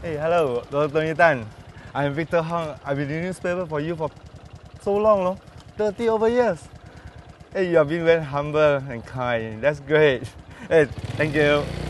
Hey, hello, Dr. Tony Tan. I'm Victor Hong. I've been in newspaper for you for so long, no? 30 over years. Hey, you have been very humble and kind. That's great. Hey, thank you.